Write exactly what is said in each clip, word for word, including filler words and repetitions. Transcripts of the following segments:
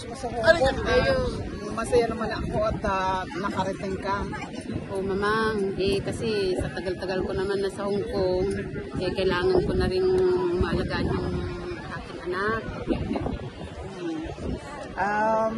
mo sa Hong Kong. Ayun, masaya naman ako at uh, nakarating ka. Oh, mamang, eh kasi sa tagal-tagal ko naman na sa Hong Kong, eh kailangan ko na rin maalagaan yung aking anak. Um,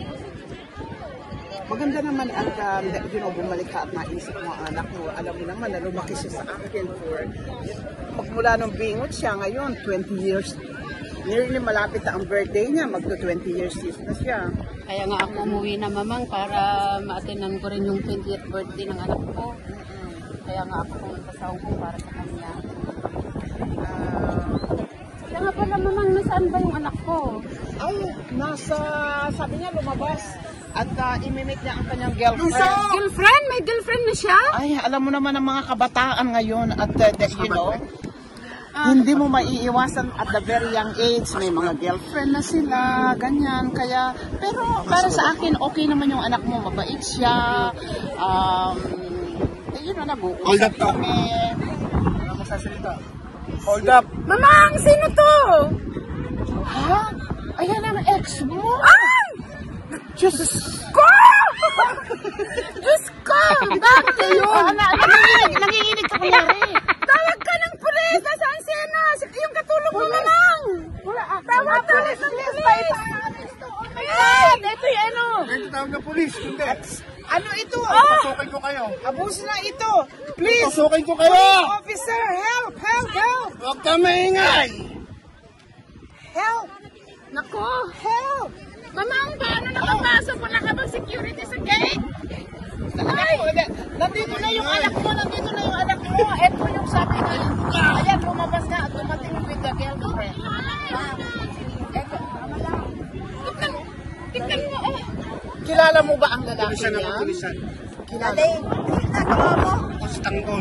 maganda naman at um, you know, bumalik ka at naisip mo ang anak mo. Alam mo naman na lumaki siya sa akin for pagmula nung bingot siya ngayon, twenty years. Nearly malapit na ang birthday niya, magto twenty years na siya. Kaya nga ako umuwi na mamang para ma-attendan ko rin yung twentieth birthday ng anak ko. Kaya nga ako pumunta sa Hong Kong para sa kanya. Uh, Kaya nga pala mamang, nasaan ba yung anak ko? Ay, nasa, sabi niya lumabas. At uh, imimit niya ang kanyang girlfriend. Girlfriend? May girlfriend na siya? Ay, alam mo naman ang mga kabataan ngayon at uh, that, you know, Uh, hindi mo maiiwasan at the very young age, may mga girlfriend na sila, ganyan, kaya, pero para sa akin, okay naman yung anak mo, mabait siya, um, yun na, nag-uusap kami. Ano mo sasalita? Hold up! Mamang, sino to? Ha? Ayan ang ex mo? Ay! Diyos ko! Diyos ko! Bakit yun? Nanginginig, nanginginig ka kunyari. Tawag ka ng pulis! Nasaan si Ana? Yung katulog mo na lang! Tawag ka ng pulis! Ayan! Ito yung ano! Ito tawag ng pulis, hindi. Ano ito? Pasukin ko kayo. Abuso na ito! Please! Pasukin ko kayo! Police officer! Help! Help! Help! Huwag ka maingay! Help! Nako! Help! Mamang, paano nakapasok? Wala ka bang security sa gate? Ay! Nandito na yung anak mo! Nandito na yung anak mo! Ito yung sabi ko. Ayan, lumabas na at dumating with the girlfriend. Ito, tama lang. Tignan, tignan mo, oh! Kilala mo ba ang lalaki Pulisan niya? ako, pulisan. Kilala mo? Nagawa mo? Si Tanggol.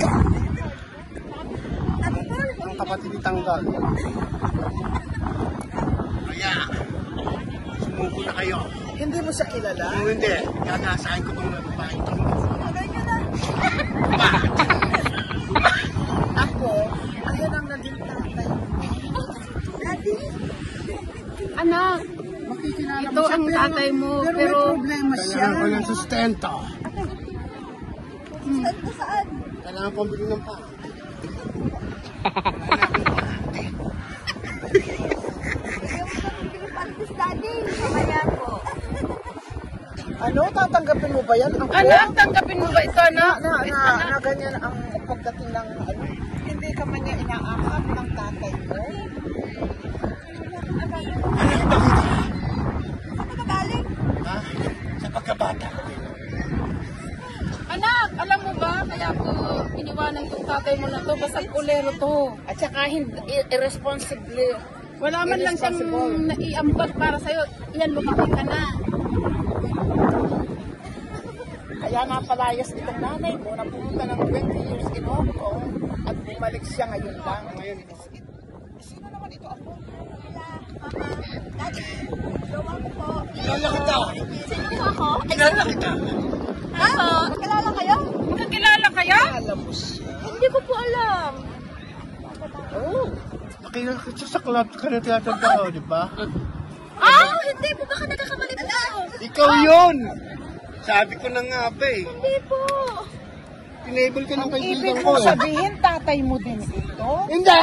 Ang kapatid ni Tanggol. Kaya, sumuko na kayo. Hindi mo siya kilala? Kung hindi, gagasahin ko kung nababahin ito. Ako, ayan ang naging tatay. Anak, Makikilala ito ang tatay mo, pero, pero... may problema siya. Kailangan ko ng sustento. Sustento saan? Kailangan ko bili ng pa. Ano, tatanggapin mo ba yan? Ang Anak, tanggapin mo ba ito, anak? na, na, na, na ganyan ang pagdating ng ano, hindi ka man niya inaakap ng tatay mo. Ha? Sa pagkabata. Anak, alam mo ba, kaya ko iniwanan tong tatay mo na to, basag kulero to. At saka hindi, irresponsible. Wala man lang siyang Irresponsible. naiambag para sa'yo. Yan, lumaki ka na. Kaya napalayas itong nanay mo na pumunta ng twenty years in Hong Kong at bumalik siya ngayon lang. Ngayon, sino naman ito ako? Kilala kita. Sino po ako? Kilala kita. Ako? Magkilala kayo? Magkakilala kayo? Alam mo siya. Hindi ko po alam. Oh, Nakilala kita sa club ka na tiyatanda ko, di ba? Ah, hindi po. Baka nagkakamali po ako. Ikaw yun! Sabi ko na nga ba eh. Hindi po. Tinable ka ng ang kaibigan ibig ko mo eh. sabihin, tatay mo din ito? Hindi!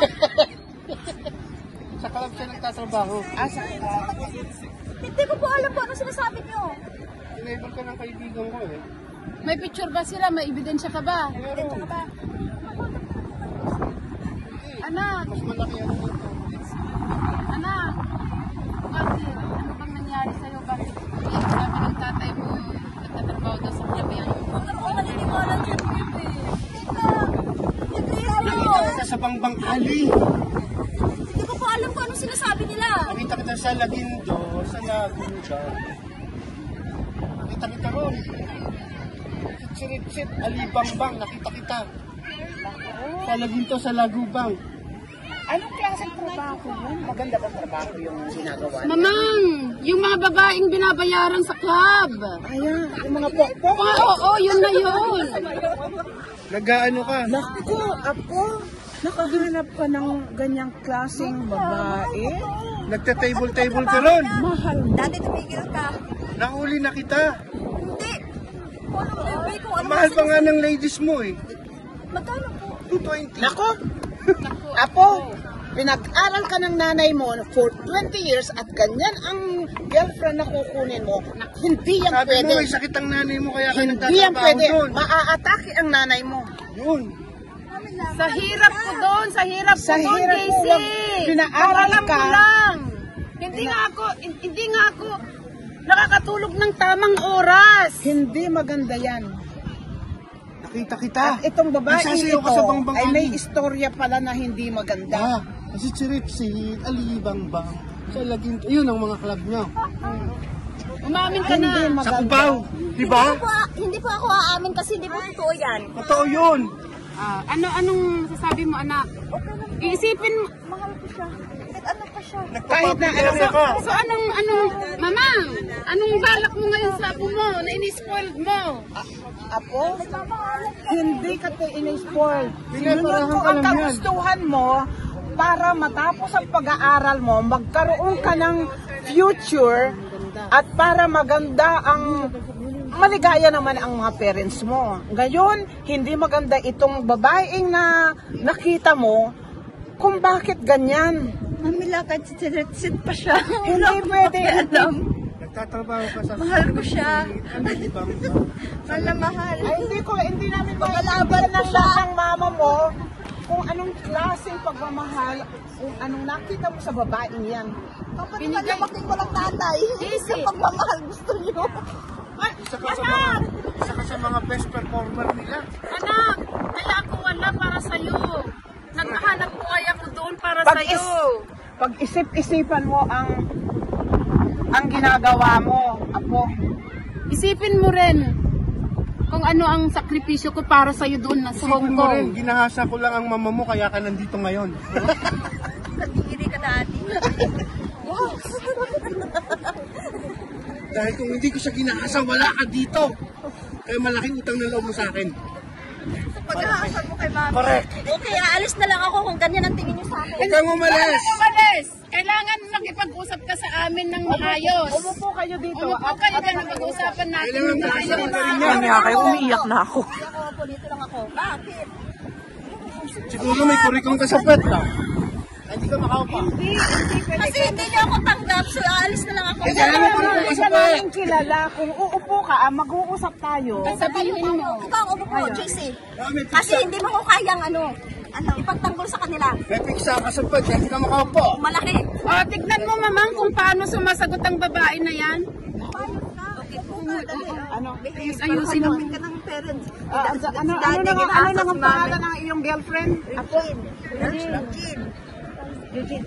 Sa club siya nagtatrabaho. Ah, sa Hindi ko po alam po ano sinasabi niyo. Tinable ka ng kaibigan ko eh. May picture ba sila? May ebidensya ka ba? Ebidensya ka ba? Anak, Mas malaki yan dito. anak. Bakit? Ano bang nangyari sa'yo? Bakit? Yung sabi ng tatay mo, nagtatrabaho daw sa kanya. Ano ko maniniwala dyan, Pipi? Teka, Nakita kita sa Bangbang Ali. hindi ko po alam kung anong sinasabi nila. Nakita kita sa Lagundo, sa Lagundo. Nakita kita ron. Kitsit-sit, Alibangbang, nakita kita. Sa Lagundo, sa Lagubang. anong klaseng trabaho yun? Maganda bang trabaho yung ginagawa niya? Mamang, yung mga babaeng binabayaran sa club. Ayan, yung mga pokpok. Oo, oo, oo, yun na yun. Nag-ano ka? Naku, apo, nakaganap ka ng ganyang klaseng babae Nagta-table-table ka ron. Mahal. Dati tumigil ka. Nahuli na kita. Hindi. Kung ano, eh, kung ano Mahal kasi- pa nga ng ladies mo eh. Magkano po? two twenty. Nako, Apo, pinag-aral ka ng nanay mo for twenty years at ganyan ang girlfriend na kukunin mo, hindi yan Sabi pwede. mo, may sakit ang nanay mo kaya ka Hindi yan nagtatrabaho pwede. doon. Maaatake ang nanay mo. Yun. Sa hirap ko doon, sa hirap Sa ko doon, hirap J mo, C. wag- pinaaral Alam ka. ko lang. Hindi nga ako, hindi nga ako nakakatulog ng tamang oras. Hindi maganda yan. Nakita kita. At itong babae Nagsasayaw ito ka sa bangbang ay may Ali. istorya pala na hindi maganda. Ah, kasi Chiripsi, Alibang-bang. Sa laging, yun ang mga club niya. Umamin ka Hindi na. Sa maganda. Cubao, di ba? Hindi po, hindi po ako aamin kasi hindi po totoo yan. Totoo yun. Ah, ano anong sasabi mo, anak? Iisipin mo. Mahal ko siya. Kahit ano pa siya. Kahit na ano Nagpapapilangan ka. So anong anong mamang, anong balak mo ngayon sa apo mo na ini-spoiled mo? Apo, hindi ka te in-spoil. Pinaparahan Sinunod mo ka ang lang yan. kagustuhan mo para matapos ang pag-aaral mo, magkaroon ka ng future at para maganda ang maligaya naman ang mga parents mo. Ngayon, hindi maganda itong babaeng na nakita mo kung bakit ganyan. Mamila ka, sit pa siya. Hindi pwede. Alam, Nagtatrabaho ka sa mahal ko siya. Alibang-bang. Mahal na mahal. Ay, hindi ko, hindi namin makalaban ng ng mama mo kung anong klaseng pagmamahal, kung anong nakita mo sa babaeng yan. Kapag naman lamaking ko lang tatay. Easy. Sa pagmamahal gusto niyo. Ay, Isa ka sa mga, isa ka sa mga best performer nila. Anak, kaya ako wala para sa'yo. Naghahanap po ay ako doon para pag, sa'yo. is, pag isip-isipan mo ang ang ginagawa mo, apo. Isipin mo rin kung ano ang sakripisyo ko para sa'yo doon na sa Hong Isipin mo rin, Kong. ginahasa ko lang ang mama mo kaya ka nandito ngayon. Nagigiri ka dati. Dahil kung hindi ko siya ginahasa, wala ka dito. Kaya malaking utang na loob mo sa akin. Pag-aasal mo kay mami. Correct. Okay, aalis na lang ako kung ganyan ang tingin niyo sa akin. Huwag kang umalis. Umalis! Kailangan makipag-usap ka sa amin ng maayos. Umupo kayo dito. Umupo kayo dyan na pag-usapan natin Kailangan ng maayos. pag-usapan niya. Kaya kayo, umiiyak na ako. Hindi ako po, dito lang ako. Bakit? Siguro may kurikong ka sa pet ka. Hindi ka makaupa. Kasi hindi niyo ako tanggap, so aalis na lang ako. Eh, kaya naman Hindi kurikong ka ka sa pet. namin kilala. Kung uupo ka, ah, mag-uusap tayo. Sabihin mo. Ikaw, upo po, J C. Ah, may Kasi piksa. hindi mo ko kayang ano, ano, ipagtanggol sa kanila. May piksa ka sa pet, hindi ka makaupo. Malaki. O, tignan mo mamang kung paano sumasagot ang babae na yan. Okay po nga, dali. Ano? Ayusin mo. ka ng parents. Ah, ano, ano, ano, na nga, ano na nga ang pangalan ng iyong girlfriend? Apo. Regine.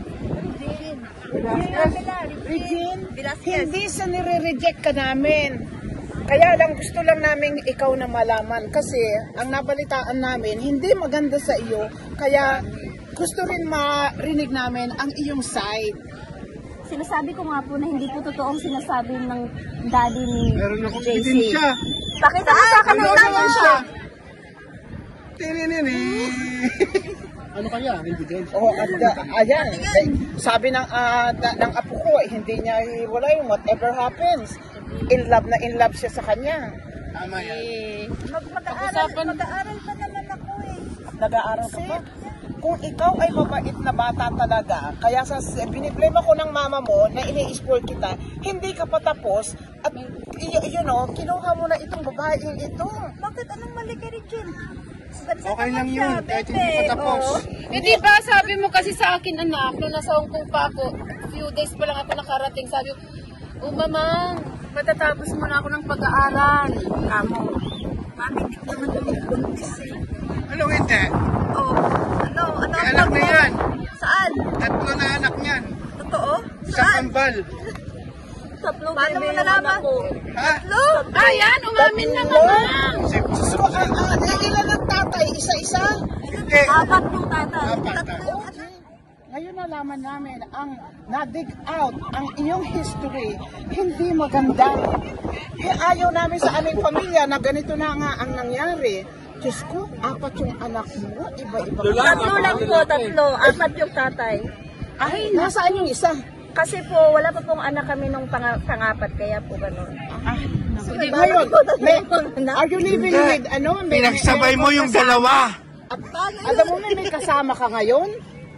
Regine, Velasquez. hindi sa nire-reject ka namin. Kaya lang gusto lang namin ikaw na malaman kasi ang nabalitaan namin hindi maganda sa iyo. Kaya gusto rin marinig namin ang iyong side. Sinasabi ko nga po na hindi po totoo ang sinasabi ng daddy ni Meron akong J C. ebidensya. Pakita mo sa akin Ano ng naman tama siya? siya. Tinini. Ano kaya ang ebidensya? Oh, at uh, ayan, eh, sabi ng ah, da- ng apo ko, eh, hindi niya hiwalay whatever happens. In love na in love siya sa kanya. Tama yan. Eh, Mag- Mag-aaral Pag-usapan- mag-aaral pa naman ako eh. Nag-aaral ka pa. Kung ikaw ay mabait na bata talaga, kaya sa biniblame ako ng mama mo na ini-spoil kita, hindi ka pa tapos at y- you know, kinuha mo na itong babaeng ito. Bakit anong mali kay Regine? Okay lang yun, kahit hindi pa tapos. eh di ba sabi mo kasi sa akin anak, nung nasa Hong Kong pa ako, few days pa lang ako nakarating, sabi ko, oh mamang, matatapos mo na ako ng pag-aaral. Kamo. Mami, hindi ko naman kami buntis eh. Anong hindi? Oh, ano, ano May ang anak na mo? yan. Saan? Tatlo na anak niyan. Totoo? Sa kambal. Tatlo. Paano mo nalaman? Ha? Tatlo? Ayan, umamin na mamang. Si So, ah, ah, eh, ilan ang tatay? Isa-isa? Hindi. Apat yung tatay. Apat, Tatlo yung anak. Ngayon nalaman namin ang na-dig out, ang iyong history, hindi maganda. Eh, ayaw namin sa aming pamilya na ganito na nga ang nangyari. Diyos ko, apat yung anak mo, iba-iba. Tatlo lang po, tatlo. Apat yung tatay. Ay, nasaan yung isa? Kasi po, wala pa pong anak kami nung pang pangapat, kaya po gano'n. Ah, Hindi ngayon, may, are you living with, ano? May, Pinagsabay may- mo may yung kasama- dalawa. At, alam mo, may, may kasama ka ngayon?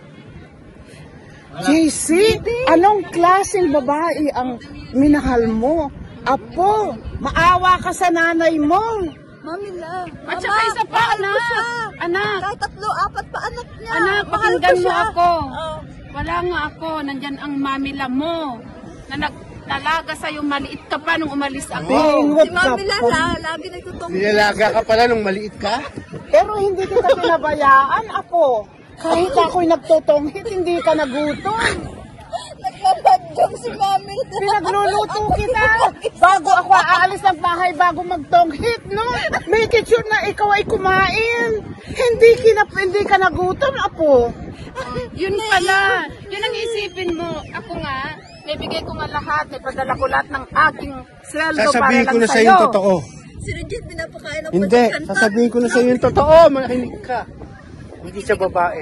J C, anong klaseng babae ang minahal mo? Apo, maawa ka sa nanay mo. Mami la. At saka isa pa, anak. Anak, Kahit tatlo, apat pa anak niya. anak, Mahal ko pakinggan mo siya. ako. Oh. Wala nga ako, nandyan ang mamila mo. Na nagtalaga sa'yo, maliit ka pa nung umalis ako. Bingot Si ka Mami la, po. la- lagi nagtutong. Nilalaga ka pala nung maliit ka? Pero hindi kita pinabayaan, Apo. Kahit ako'y nagtotonghit, hindi ka nagutom. Nagpapadyong si Mami la. Pinagluluto kita. Bago ako aalis ng bahay, bago magtonghit, no? Make it sure na ikaw ay kumain. Hindi, kinap, hindi ka nagutom, Apo. Yun pala, yun ang isipin mo. Ako nga, bibigay ko nga lahat, ipadala ko lahat ng aking sweldo para Sasabihin lang ko na sa'yo. sa'yo yung totoo. Si Regine, pinapakain ako. Hindi, sasabihin ko na sa'yo yung totoo. Makinig ka. Hindi siya babae.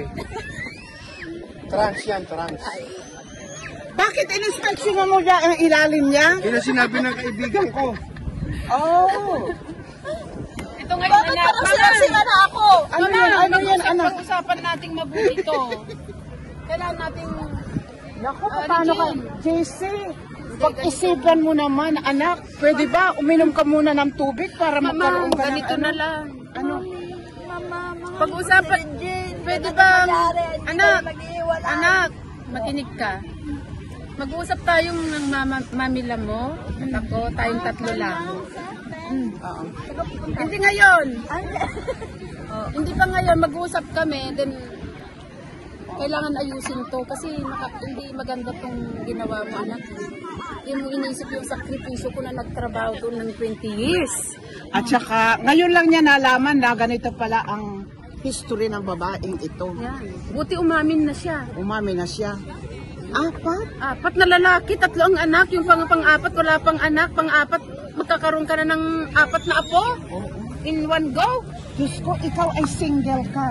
Trans yan, trans. Bakit in-inspection mo niya ang ilalim niya? Yun ang sinabi ng kaibigan ko. Oh. Ito ngayon, Bakit anak. parang sinasira na ako? Ano yan? Ano yan, anak? Pag-usapan nating mabuti ito. Kailangan nating... Naku, paano ka? J C, pag-isipan mo naman, anak. Pwede ba uminom ka muna ng tubig para Mama, magkaroon ka ng ganito ano? na lang. Ano? Mama, mga Pag-usapan, pwede ba, anak, anak, makinig ka. Mag-uusap tayong ng mama, mamila mo, at ako, tayong tatlo lang. Oo. Hindi ngayon. Oh, hindi pa ngayon, mag-uusap kami, then kailangan ayusin to kasi naka, hindi maganda tong ginawa mo, anak. Hindi mo inisip yung sakripisyo ko na nagtrabaho doon ng twenty years. At saka, ngayon lang niya nalaman na ganito pala ang history ng babaeng ito. Yan. Buti umamin na siya. Umami na siya. Apat? Apat na lalaki, tatlo ang anak, yung pang pang-apat wala pang anak, pang-apat magkakaroon ka na ng apat na apo in one go. Diyos ko, ikaw ay single ka.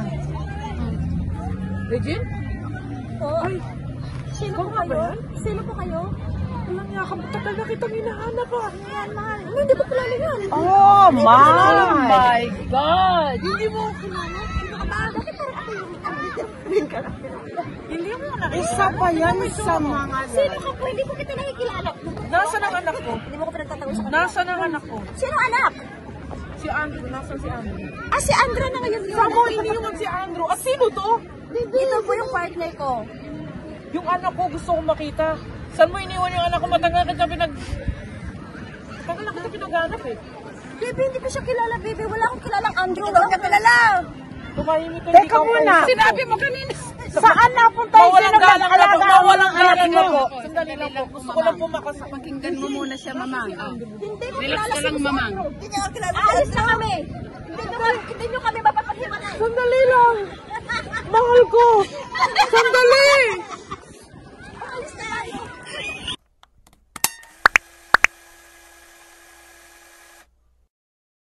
Regine? Oh. Sino po kayo? Sino po kayo? Walang nga, kapatagal na kitang hinahanap ah. Yan, mahal. Ano, hindi ko kilala yan. Oh my! God! Hindi mo kilala? Sino ka ba? Bakit parang ako yung main character? Hindi mo na. Isa pa yan sa mga... Sino ka po? Hindi ko kita nakikilala. Nasa ang anak ko? Hindi mo ko pinagtatawa sa kanila. Nasa ang anak ko? Sino anak? Si Andrew. Nasaan si Andrew? Ah, si Andra na ngayon yun. Saan mo iniwan si Andrew? At sino to? Ito po yung partner ko. Yung anak ko gusto kong makita. Saan mo iniwan yung anak ko? Matagal ka siya pinag... Matagal na kita pinaghanap eh. Baby, hindi ko siya kilala, baby. Wala akong kilalang Andrew. Wala akong kilala. Tumahimik ka. Teka muna. Sinabi mo kanina. Saan napunta yung sino mag-alaga ang mga anak mo? Sandali lang po. Gusto ko lang po makasama. Pakinggan mo muna siya, mamang. Hindi mo Relax kilala ka lang, mamang. Hindi niyo ako kilala. Alis na kami. Hindi niyo, hindi niyo kami mapapaghiwalay. Sandali lang. Mahal ko.